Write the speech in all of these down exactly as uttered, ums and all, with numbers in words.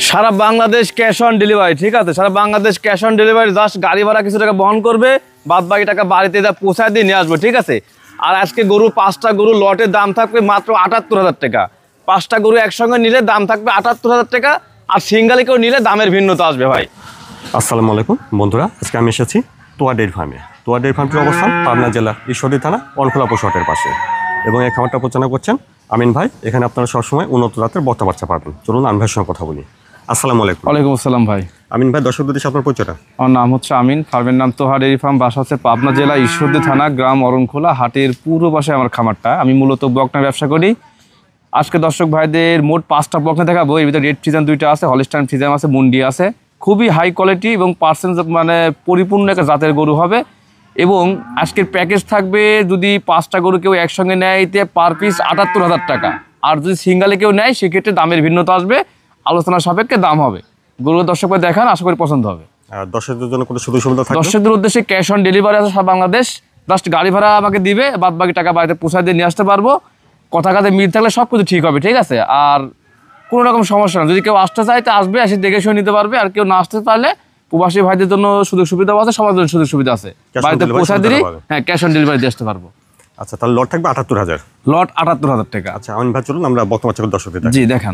Sara Bangladesh cash on delivery, ঠিক আছে? সারা Bangladesh cash on delivery, just গাড়ি ভাড়া কিছু টাকা বহন করবে, বাদ বাকি টাকা বাড়িতে যা পৌঁছায় দিয়ে নিয়ে আসবো, ঠিক আছে? আর আজকে গরু পাঁচটা গরু লটের দাম থাকবে মাত্র আটাত্তর হাজার টাকা। পাঁচটা গরু একসঙ্গে নিলে দাম থাকবে আটাত্তর হাজার টাকা, আর সিঙ্গালি কেউ নিলে দামের ভিন্নতা আসবে ভাই। আসসালামু আলাইকুম বন্ধুরা, আজকে আমি এসেছি তোয়া ডেইরি ফার্মে। তোয়া ডেইরি ফার্মটির অবস্থান পাবনা জেলা ঈশ্বরদী থানা অনখোলা পশু হাটের পাশে, এবং এই খামারটা পরিচালনা করছেন আমিন ভাই। এখানে আপনারা সবসময় উন্নত জাতের বর্তা বাচ্চা পাবেন। চলুন আমিন ভাইয়ের সঙ্গে কথা বলি। আসসালামু আলাইকুম। ওয়ালাইকুম আসসালাম ভাই। আমিন ভাই, দর্শকদের দেশে আপনার পরিচয়টা? আমার নাম হচ্ছে আমিন, ফার্মের নাম তোহা ডেইরি ফার্ম, বাসা হচ্ছে পাবনা জেলা ঈশ্বরদী থানা, গ্রাম অরণখোলা, হাটের পূর্ব পাশে আমার খামারটা। আমি মূলত বকনা ব্যবসা করি। আজকে দর্শক ভাইদের মোট পাঁচটা বকনা দেখাবো। এর ভিতরে রেড ফ্রিজান দুইটা আছে, হলস্টাইন ফ্রিজান আছে, মুন্ডি আছে। খুবই হাই কোয়ালিটি এবং পার্সেন্ট মানে পরিপূর্ণ একটা জাতের গরু হবে। এবং আজকের প্যাকেজ থাকবে, যদি পাঁচটা গরু কেউ একসঙ্গে নেয় এতে পার পিস আটাত্তর হাজার টাকা, আর যদি সিঙ্গালে কেউ নেয় সেক্ষেত্রে দামের ভিন্নতা আসবে, আলোচনার সাপেক্ষে দাম হবে। গরুর দর্শক ভাই দেখান, আশা করি পছন্দ হবে। দর্শকদের জন্য কোনো সুযোগ সুবিধা থাকবে? দর্শকদের উদ্দেশ্যে ক্যাশ অন ডেলিভারি আছে সারা বাংলাদেশ। জাস্ট গাড়ি ভাড়া আমাকে দিবে, বাদ বাকি টাকা বাড়িতে পৌঁছায় দিয়ে নিয়ে আসতে পারবো। কথা কাজে মিল থাকলে সব কিছু ঠিক হবে, ঠিক আছে? আর কোনো রকম সমস্যা না। যদি কেউ আসতে চায় তো আসবে, এসে দেখে শুনে নিতে পারবে। আর কেউ না আসতে পারলে প্রবাসী ভাইদের জন্য সুযোগ সুবিধা আছে, সবার জন্য সুযোগ সুবিধা আছে। বাড়িতে পৌঁছায় দিলে হ্যাঁ ক্যাশ অন ডেলিভারি দিয়ে আসতে পারবো। আচ্ছা, তাহলে লট থাকবে আটাত্তর হাজার। লট আটাত্তর হাজার টাকা। আচ্ছা আমিন ভাই, চলুন আমরা বর্তমান বাচ্চা দর্শকদের জি দেখান।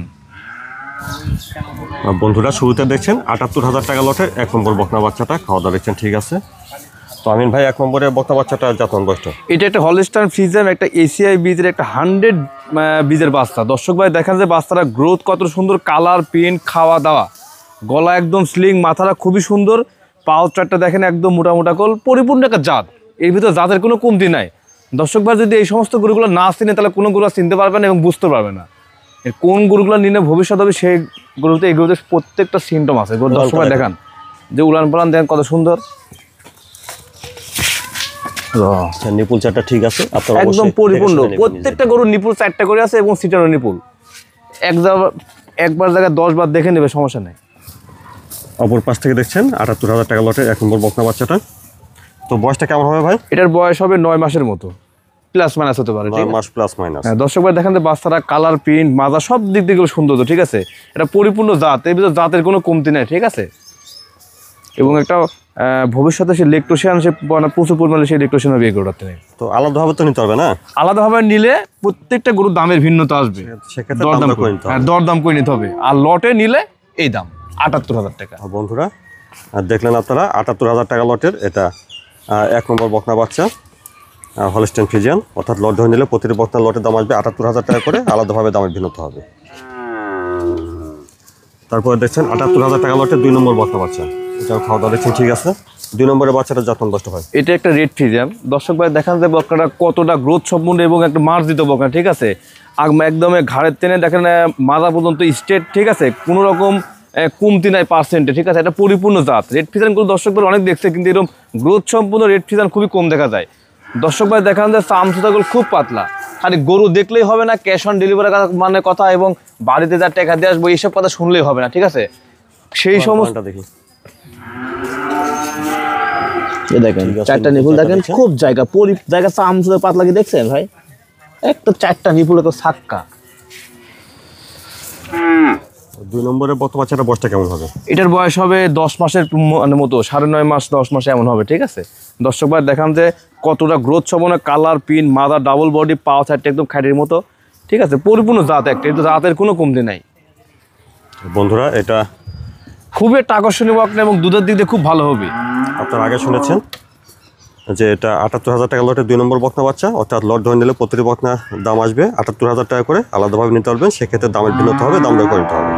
বন্ধুরা শুরুতে দেখছেন আটাত্তর হাজার টাকা লটের এক নম্বর বকনা বাচ্চাটা। খাওয়া দাওয়া দেখছেন, ঠিক আছে? তো আমিন ভাই, এক নম্বরে বকনা বাচ্চাটা জাতমান বয়সটা? এটা একটা হলস্টাইন ফ্রিজিয়ান, একটা এসিআই বীজের একটা হান্ড্রেড বীজের বাচ্চা। দর্শক ভাই দেখেন যে বাচ্চাটা গ্রোথ কত সুন্দর, কালার, প্রিন্ট, খাওয়া দাওয়া, গলা একদম স্লিং, মাথাটা খুবই সুন্দর, পাও চারটা দেখেন একদম মোটা মোটা কল, পরিপূর্ণ একটা জাত। এর ভিতরে জাতের কোনো কমতি নাই। দর্শক ভাই যদি এই সমস্ত গরুগুলো না চিনে তাহলে কোনো গরু চিনতে পারবে না এবং বুঝতে পারবে না কোন গরুগুলো নিলে ভবিষ্যৎ হবে। সেই গরুতে এই গরুতে প্রত্যেকটা সিমটম আছে। দর্শক ভাই দেখান যে উলান পালান দেখেন কত সুন্দর, নিপুল চারটা ঠিক আছে, একদম পরিপূর্ণ। প্রত্যেকটা গরুর নিপুল চারটা করে আছে এবং সিটারও নিপুল। এক একবার জায়গায় দশ বার দেখে নেবে, সমস্যা নেই। অপর পাশ থেকে দেখছেন আটাত্তর হাজার টাকা লটের এক নম্বর বকনা বাচ্চাটা। তো বয়সটা কেমন হবে ভাই? এটার বয়স হবে নয় মাসের মতো, প্লাস মাইনাস হতে পারে। নয় মাস প্লাস মাইনাস। হ্যাঁ, দর্শক ভাই দেখেন যে বাচ্চারা কালার, প্রিন্ট, মাজা সব দিক দিয়ে সুন্দর, ঠিক আছে? এটা পরিপূর্ণ জাত, এর ভিতরে জাতের কোনো কমতি নাই, ঠিক আছে? এবং একটা ভবিষ্যতে সে লেকটোশিয়ান, সে প্রচুর পরিমাণে সে লেকটোশিয়ান হবে এই গরুটাতে। তো আলাদাভাবে তো নিতে হবে না? আলাদাভাবে নিলে প্রত্যেকটা গরুর দামের ভিন্নতা আসবে, দরদাম করে নিতে হবে। দরদাম করে নিতে হবে। আর লটে নিলে এই দাম আটাত্তর হাজার টাকা। বন্ধুরা দেখলেন আপনারা, আটাত্তর হাজার টাকা লটের এটা এক নম্বর বকনা বাচ্চা, হলস্টাইন ফ্রিজিয়ান। অর্থাৎ লট ধরে নিলে প্রতিটি বকনার লটের দাম আসবে আটাত্তর হাজার টাকা করে, আলাদাভাবে দামের ভিন্নতা হবে। তারপরে দেখছেন আটাত্তর হাজার টাকা লটের দুই নম্বর বকনা বাচ্চা। এটাও খাওয়া দাওয়া দেখছেন, ঠিক আছে? দুই নম্বরের বাচ্চাটা যত্ন কষ্ট হয়। এটা একটা রেড ফ্রিজিয়ান। দর্শক ভাই দেখান যে বকনাটা কতটা গ্রোথ সম্পূর্ণ এবং একটা মার্জিত বকনা, ঠিক আছে? একদম ঘাড়ের টেনে দেখেন মাজা পর্যন্ত স্ট্রেট, ঠিক আছে? কোনো রকম কমতি নাই পার্সেন্টে, ঠিক আছে? এটা পরিপূর্ণ জাত। রেড ফ্রিজিয়ানগুলো দর্শক ভাই অনেক দেখছে, কিন্তু এরকম গ্রোথ সম্পূর্ণ রেড ফ্রিজিয়ান খুবই কম দেখা যায়। দর্শক ভাই দেখান যে চামচুতাগুলো খুব পাতলা। খালি গরু দেখলেই হবে না, ক্যাশ অন ডেলিভারি মানে কথা এবং বাড়িতে যা টাকা দিয়ে আসবো এইসব কথা শুনলেই হবে না, ঠিক আছে? সেই সমস্ত দেখি দেখেন চারটা নিপুল দেখেন, খুব জায়গা পরি জায়গা চামচুতা পাতলা কি দেখছেন ভাই? একটা চারটা নিপুল তো সাক্কা। দুই নম্বরের বর্তমান বাচ্চাটা বয়সটা কেমন হবে? এটার বয়স হবে দশ মাসের মতো, সাড়ে নয় মাস দশ মাসে এমন হবে, ঠিক আছে? দর্শক ভাই দেখান যে কতটা গ্রোথ সম্পন্ন, কালার, প্রিন্ট, মাদা, ডাবল বডি, পাও সাইডটা একদম খাইটের মতো, ঠিক আছে? পরিপূর্ণ জাত একটা, এটা জাতের কোনো কমতি নাই। বন্ধুরা এটা খুবই একটা আকর্ষণীয় বকনা এবং দুধের দিক দিয়ে খুব ভালো হবে। আপনারা আগে শুনেছেন যে এটা আটাত্তর হাজার টাকা লটের দুই নম্বর বকনা বাচ্চা। অর্থাৎ লট ধরে নিলে প্রতিটি বকনা দাম আসবে আটাত্তর হাজার টাকা করে, আলাদাভাবে নিতে পারবেন। সেক্ষেত্রে দামের ভিন্নতা হবে, দাম দর করে নিতে হবে।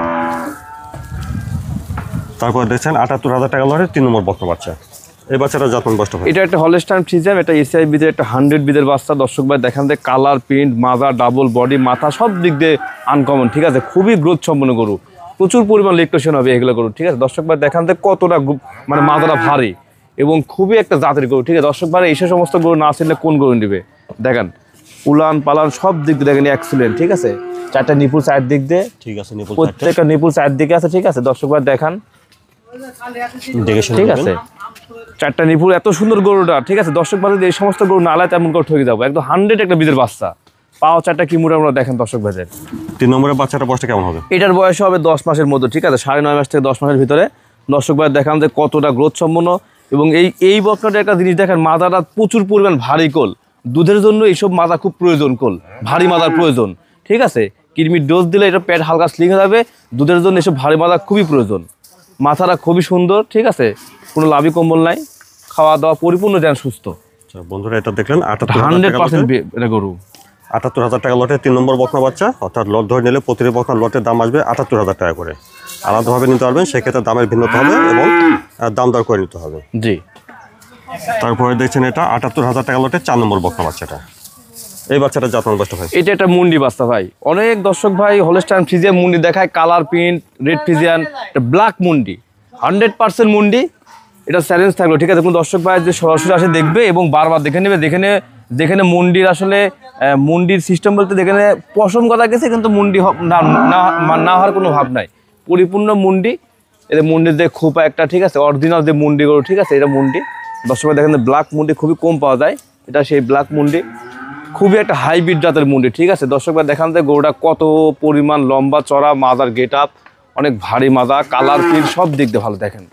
তারপরে দেখছেন আটাত্তর হাজার টাকা লটের তিন নম্বর বকনা বাচ্চা। এই বাচ্চাটা যত্ন কষ্ট হয়। এটা একটা হলস্টাইন ফ্রিজিয়ান, এটা এসিআই বীজের একটা হান্ড্রেড বীজের বাচ্চা। দর্শক ভাই দেখান যে কালার, প্রিন্ট, মাজা, ডাবল বডি, মাথা সব দিক দিয়ে আনকমন, ঠিক আছে? খুবই গ্রোথ সম্পন্ন গরু, প্রচুর পরিমাণ লেকটোশন হবে এগুলো গরু, ঠিক আছে? দর্শক ভাই দেখান যে কতটা মানে মাথাটা ভারী এবং খুবই একটা জাতের গরু, ঠিক আছে? দর্শক ভাই এই সমস্ত গরু না চিনলে কোন গরু নিবে? দেখেন উলান পালান সব দিক দিয়ে দেখেন এক্সিলেন্ট, ঠিক আছে? চারটা নিপুল চার দিক দিয়ে, ঠিক আছে? প্রত্যেকটা নিপুল চার দিকে আছে, ঠিক আছে? দর্শক ভাই দেখান, ঠিক আছে? চারটা নিপুল এত সুন্দর গরুটা, ঠিক আছে? দর্শক ভাই এই সমস্ত গরু নালায় তেমন করে ঠকে যাবো, একদম হান্ড্রেড একটা বীজের বাচ্চা। পাও চারটা কি মোটামুটি দেখেন দর্শক ভাইদের। তিন নম্বরের বাচ্চাটা বয়সটা কেমন হবে? এটার বয়স হবে দশ মাসের মধ্যে, ঠিক আছে, সাড়ে নয় মাস থেকে দশ মাসের ভিতরে। দর্শক ভাই দেখান যে কতটা গ্রোথ সম্পন্ন। এবং এই এই বকনাটা একটা জিনিস দেখেন, মাদাটা প্রচুর পরিমাণ ভারী কোল, দুধের জন্য এইসব মাদা খুব প্রয়োজন, কোল ভারী মাদার প্রয়োজন, ঠিক আছে। কৃমির ডোজ দিলে এটা পেট হালকা স্লিং হয়ে যাবে, দুধের জন্য এসব ভারী মাদা খুবই প্রয়োজন। মাথাটা খুবই সুন্দর, ঠিক আছে, কোনো লাভি কম্বল নাই, খাওয়া দাওয়া পরিপূর্ণ যেন সুস্থ। আচ্ছা বন্ধুরা, এটা দেখলেন আটাত্তর হান্ড্রেড পার্সেন্ট এটা গরু। আটাত্তর হাজার টাকা লটে তিন নম্বর বকনা বাচ্চা, অর্থাৎ লট ধরে নিলে প্রতিটি বকনা লটের দাম আসবে আটাত্তর হাজার টাকা করে। আলাদাভাবে নিতে পারবেন, সেক্ষেত্রে দামের ভিন্নতা হবে এবং দাম দর করে নিতে হবে। জি। তারপরে দেখছেন এটা আটাত্তর হাজার টাকা লটে চার নম্বর বকনা বাচ্চাটা। এই বাচ্চাটা জাতমান বয়সটা ভাই? এটা একটা মুন্ডি বাচ্চা ভাই। অনেক দর্শক ভাই হলস্টাইন ফ্রিজিয়ান মুন্ডি দেখায়, কালার প্রিন্ট রেড ফ্রিজিয়ান, এটা ব্ল্যাক মুন্ডি, হান্ড্রেড পার্সেন্ট মুন্ডি। এটা চ্যালেঞ্জ থাকলো, ঠিক আছে, কোনো দর্শক ভাই যে সরাসরি আসে দেখবে এবং বারবার দেখে নেবে, দেখে নে যেখানে মুন্ডির আসলে মুন্ডির সিস্টেম বলতে যেখানে পশম কথা গেছে, কিন্তু মুন্ডি না না হওয়ার কোনো ভাব নাই, পরিপূর্ণ মুন্ডি। এদের মুন্ডির যে খোপা একটা, ঠিক আছে, অরিজিনাল যে মুন্ডি গরু, ঠিক আছে, এটা মুন্ডি। দর্শক ভাই দেখেন ব্ল্যাক মুন্ডি খুবই কম পাওয়া যায়, এটা সেই ব্ল্যাক মুন্ডি, খুবই একটা হাইব্রিড জাতের মুন্ডি, ঠিক আছে। দর্শক ভাই দেখান যে গরুটা কত পরিমাণ লম্বা চড়া, মাদার গেট আপ অনেক ভারী মাদা, কালার প্রিন্ট সব দিক দিয়ে ভালো। দেখেন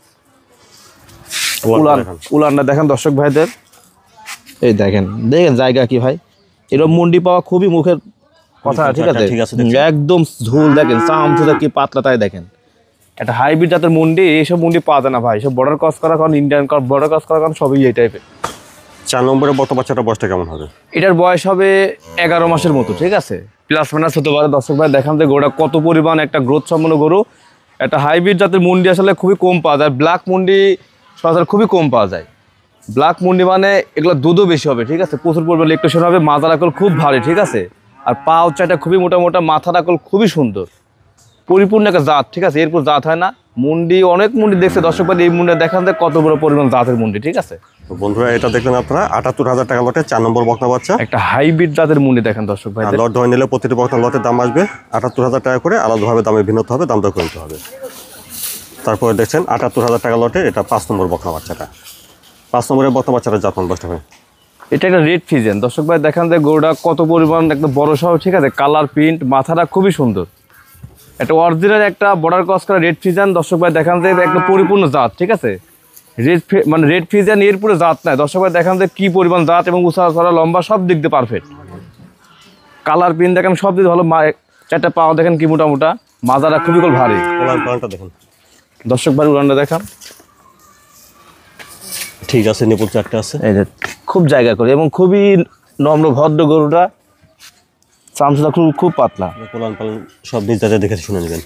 উলান উলানটা দেখেন দর্শক ভাইদের, এই দেখেন দেখেন জায়গা কি ভাই, এরকম মুন্ডি পাওয়া খুবই মুখের কথা, ঠিক আছে, একদম ঝুল দেখেন, চামচুটা কি পাতলা, তাই দেখেন একটা হাইব্রিড জাতের মুন্ডি। এইসব মুন্ডি পাওয়া যায় না ভাই, সব বর্ডার ক্রস করা, কারণ ইন্ডিয়ান বর্ডার ক্রস করা, কারণ সবই এই টাইপের। চার নম্বরের বর্তমান বাচ্চাটা বয়সটা কেমন হবে? এটার বয়স হবে এগারো মাসের মতো, ঠিক আছে, প্লাস মাইনাস হতে পারে। দর্শক ভাই দেখান যে গরুটা কত পরিমাণ একটা গ্রোথ সম্পন্ন গরু। একটা হাইব্রিড জাতের মুন্ডি আসলে খুবই কম পাওয়া যায়, ব্ল্যাক মুন্ডি সচরাচর খুবই কম পাওয়া যায়। ব্ল্যাক মুন্ডি মানে এগুলো দুধও বেশি হবে, ঠিক আছে, প্রচুর পরিমাণ লেকটেশন হবে, মাথার আকল খুব ভারী, ঠিক আছে, আর পা উচ্চাটা খুবই মোটা মোটা, মাথার আকল খুবই সুন্দর, পরিপূর্ণ একটা জাত, ঠিক আছে, এরপর জাত হয় না। মুন্ডি অনেক মুন্ডি দেখছে দর্শক ভাই, এই মুন্ডি দেখান যে কত বড় পরিমাণ জাতের মুন্ডি, ঠিক আছে। তো বন্ধুরা এটা দেখলেন আপনারা আটাত্তর হাজার টাকা লটে চার নম্বর বকনা বাচ্চা, একটা হাইব্রিড জাতের মুন্ডি দেখেন দর্শক ভাই। লট ধরে নিলে প্রতিটি বকনা লটের দাম আসবে আটাত্তর হাজার টাকা করে, আলাদাভাবে দামের ভিন্নতা হবে, দাম দর করে নিতে হবে। তারপরে দেখছেন আটাত্তর হাজার টাকা লটে এটা পাঁচ নম্বর বকনা বাচ্চাটা। পাঁচ নম্বরের বকনা বাচ্চাটা জাতমান বয়সটা হয়? এটা একটা রেড ফিজেন দর্শক ভাই, দেখান যে গরুটা কত পরিমাণ একদম বড় সহ, ঠিক আছে, কালার প্রিন্ট, মাথাটা খুবই সুন্দর, একটা অরিজিনাল একটা বর্ডার ক্রস করা রেড ফিজান। দর্শক ভাই দেখান যে একটা পরিপূর্ণ জাত, ঠিক আছে, রেড মানে রেড ফিজান এর পুরো জাত নাই। দর্শক ভাই দেখান যে কি পরিমাণ জাত, এবং উঁচা ছড়া লম্বা সব দিক দিয়ে পারফেক্ট, কালার প্রিন্ট দেখেন সব দিক ভালো, চারটা পাওয়া দেখেন কি মোটা মোটা, মাজারা খুবই ভারী। দেখেন দর্শক ভাই উড়ানটা দেখান, ঠিক আছে, নিপুল চারটা আছে, এই যে খুব জায়গা করে এবং খুবই নম্র ভদ্র গরুটা, চামচুটা খুব খুব পাতলা, কোলান পালন সব নিজ দাঁড়িয়ে দেখে শুনে নেবেন।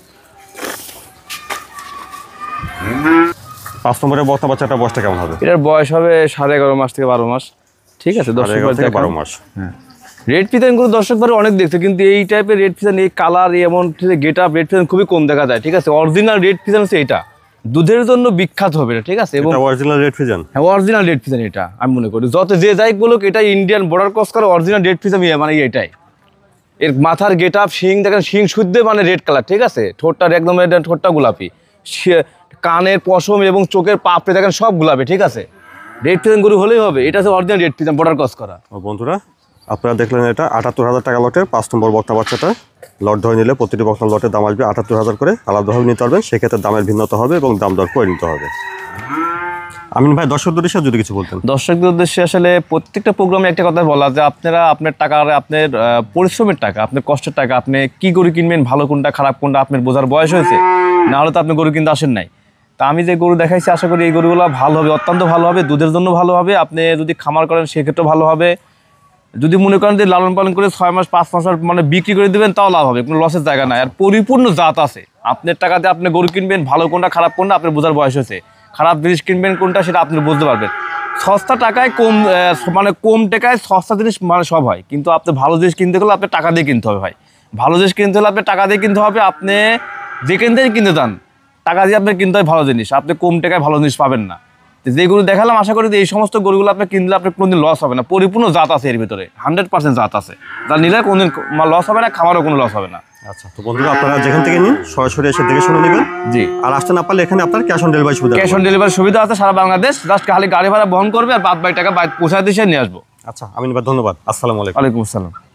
পাঁচ নম্বরের বকনা বাচ্চাটা বয়সটা কেমন হবে? এটার বয়স হবে সাড়ে এগারো মাস থেকে বারো মাস, ঠিক আছে, দর্শক ভাই বারো মাস। হ্যাঁ, রেড ফিজান গুলো দর্শক ভাই অনেক দেখছে, কিন্তু এই টাইপের রেড ফিজান, এই কালার, এমন গেট আপ রেড ফিজান খুবই কম দেখা যায়, ঠিক আছে। অরিজিনাল রেড ফিজান হচ্ছে এটা, দুধের জন্য বিখ্যাত হবে এটা, ঠিক আছে, এবং অরিজিনাল রেড ফিজান, হ্যাঁ অরিজিনাল রেড ফিজান এটা আমি মনে করি, যত যে যাই বলুক এটা ইন্ডিয়ান বর্ডার ক্রস করে অরিজিনাল রেড ফিজান মানে এটাই। এর মাথার গেট আপ, শিং দেখেন, শিং শুদ্ধ মানে রেড কালার, ঠিক আছে, ঠোঁটটা একদম ঠোঁটটা গোলাপি, কানের পশম এবং চোখের পাপড়ে দেখেন সব গোলাপি, ঠিক আছে, রেড ফিজান গরু হলেই হবে, এটা হচ্ছে original red Friesian border cross করা। বন্ধুরা আপনারা দেখলেন এটা আটাত্তর হাজার টাকা লটে পাঁচ নম্বর বকনা বাচ্চাটা, লট ধরে নিলে প্রতিটি বকনা লটের দাম আসবে আটাত্তর হাজার করে, আলাদাভাবে নিতে পারবেন, সেক্ষেত্রে দামের ভিন্নতা হবে এবং দাম দর করে নিতে হবে। আমিন ভাই দর্শকদের উদ্দেশ্যে যদি কিছু বলতেন। দর্শকদের উদ্দেশ্যে আসলে প্রত্যেকটা প্রোগ্রামে একটা কথা বলা, যে আপনারা আপনার টাকা, আপনার পরিশ্রমের টাকা, আপনার কষ্টের টাকা, আপনি কি গরু কিনবেন, ভালো কোনটা খারাপ কোনটা আপনার বোঝার বয়স হয়েছে, না হলে তো আপনি গরু কিনতে আসেন নাই। তা আমি যে গরু দেখাইছি আশা করি এই গরুগুলো ভালো হবে, অত্যন্ত ভালো হবে, দুধের জন্য ভালো হবে, আপনি যদি খামার করেন সেক্ষেত্রেও ভালো হবে, যদি মনে করেন যে লালন পালন করে ছয় মাস পাঁচ মাস মানে বিক্রি করে দেবেন তাও লাভ হবে, কোনো লসের জায়গা নাই। আর পরিপূর্ণ জাত আছে, আপনার টাকাতে আপনি গরু কিনবেন, ভালো কোনটা খারাপ কোনটা আপনার বোঝার বয়স হয়েছে, খারাপ জিনিস কিনবেন কোনটা সেটা আপনি বুঝতে পারবেন। সস্তা টাকায় কম মানে কম টাকায় সস্তা জিনিস মানে সব হয়, কিন্তু আপনি ভালো জিনিস কিনতে গেলে আপনার টাকা দিয়ে কিনতে হবে ভাই, ভালো জিনিস কিনতে হলে আপনার টাকা দিয়ে কিনতে হবে, আপনি যেখান থেকে কিনতে চান টাকা দিয়ে আপনার কিনতে হয় ভালো জিনিস, আপনি কম টাকায় ভালো জিনিস পাবেন না। যে গরু দেখালাম আশা করি যে এই সমস্ত গরুগুলো আপনি কিনলে আপনার কোনোদিন লস হবে না, পরিপূর্ণ জাত আছে এর ভিতরে, হান্ড্রেড পার্সেন্ট জাত আছে, যা নিলে কোনোদিন লস হবে না, খামারও কোনো লস হবে না। আচ্ছা, তো বন্ধুরা আপনারা যেখান থেকে নিন সরাসরি এসে দেখে শুনে নেবেন। জি, আর আসতে না পারলে এখানে আপনার ক্যাশ অন ডেলিভারি সুবিধা, ক্যাশ অন ডেলিভারি সুবিধা আছে সারা বাংলাদেশ, জাস্ট খালি গাড়ি ভাড়া বহন করবে আর বাদ বাকি টাকা পৌঁছায় দিয়ে নিয়ে আসবো। আচ্ছা আমিন ভাই ধন্যবাদ, আসসালামু আলাইকুম। ওয়ালাইকুম আসসালাম।